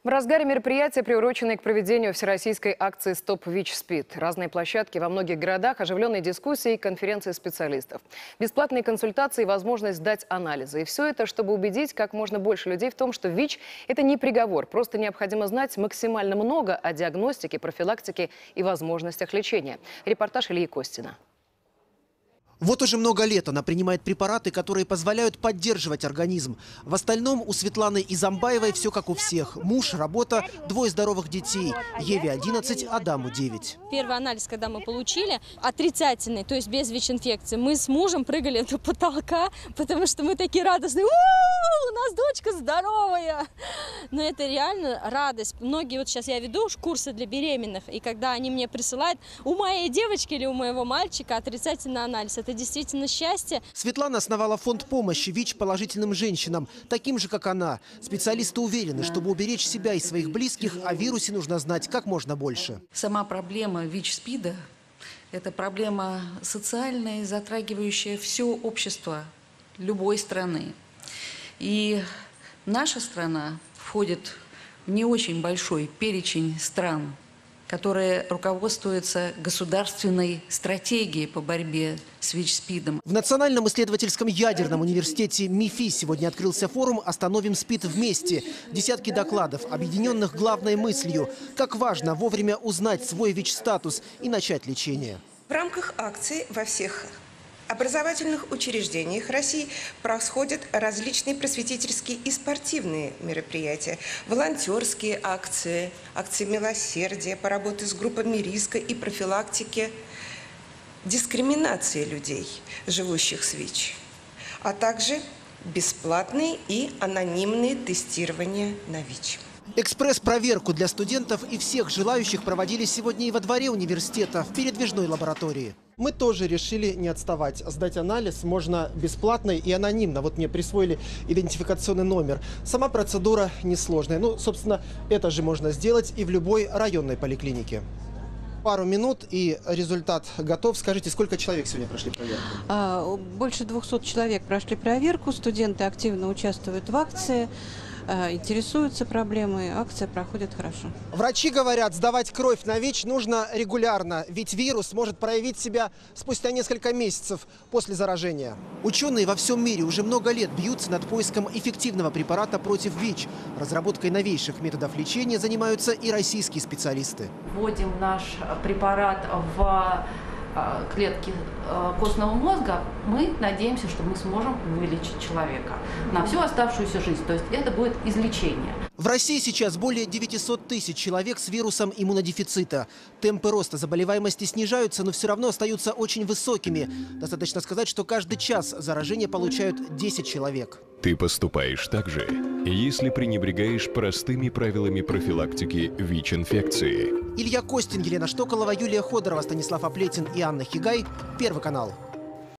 В разгаре мероприятия, приуроченной к проведению всероссийской акции «Стоп ВИЧ-СПИД». Разные площадки во многих городах, оживленные дискуссии и конференции специалистов. Бесплатные консультации и возможность сдать анализы. И все это, чтобы убедить как можно больше людей в том, что ВИЧ – это не приговор. Просто необходимо знать максимально много о диагностике, профилактике и возможностях лечения. Репортаж Ильи Костина. Вот уже много лет она принимает препараты, которые позволяют поддерживать организм. В остальном у Светланы Изамбаевой все как у всех. Муж, работа, 2 здоровых детей. Еве 11, Адаму 9. Первый анализ, когда мы получили, отрицательный, то есть без ВИЧ-инфекции, мы с мужем прыгали до потолка, потому что мы такие радостные. У нас дочка здоровая! Но это реально радость. Многие, вот сейчас я веду курсы для беременных, и когда они мне присылают, у моей девочки или у моего мальчика отрицательный анализ. Это действительно счастье. Светлана основала фонд помощи ВИЧ-положительным женщинам, таким же, как она. Специалисты уверены, чтобы уберечь себя и своих близких, о вирусе нужно знать как можно больше. Сама проблема ВИЧ-СПИДа – это проблема социальная, затрагивающая все общество любой страны. И наша страна входит в не очень большой перечень стран, которые руководствуются государственной стратегией по борьбе с ВИЧ-СПИДом. В Национальном исследовательском ядерном университете МИФИ сегодня открылся форум «Остановим СПИД вместе». Десятки докладов, объединенных главной мыслью – как важно вовремя узнать свой ВИЧ-статус и начать лечение. В рамках акции во всех образовательных учреждениях России происходят различные просветительские и спортивные мероприятия, волонтерские акции, акции милосердия по работе с группами риска и профилактике дискриминации людей, живущих с ВИЧ, а также бесплатные и анонимные тестирования на ВИЧ. Экспресс-проверку для студентов и всех желающих проводили сегодня и во дворе университета, в передвижной лаборатории. Мы тоже решили не отставать. Сдать анализ можно бесплатно и анонимно. Вот мне присвоили идентификационный номер. Сама процедура несложная. Ну, собственно, это же можно сделать и в любой районной поликлинике. Пару минут и результат готов. Скажите, сколько человек сегодня прошли проверку? Больше 200 человек прошли проверку. Студенты активно участвуют в акции. Интересуются проблемой, акция проходит хорошо. Врачи говорят, сдавать кровь на ВИЧ нужно регулярно, ведь вирус может проявить себя спустя несколько месяцев после заражения. Ученые во всем мире уже много лет бьются над поиском эффективного препарата против ВИЧ. Разработкой новейших методов лечения занимаются и российские специалисты. Вводим наш препарат в клетки костного мозга, мы надеемся, что мы сможем вылечить человека на всю оставшуюся жизнь. То есть это будет излечение. В России сейчас более 900 тысяч человек с вирусом иммунодефицита. Темпы роста заболеваемости снижаются, но все равно остаются очень высокими. Достаточно сказать, что каждый час заражения получают 10 человек. Ты поступаешь так же, если пренебрегаешь простыми правилами профилактики ВИЧ-инфекции. Илья Костин, Елена Штоколова, Юлия Ходорова, Станислав Аплетин и Анна Хигай. Первый канал.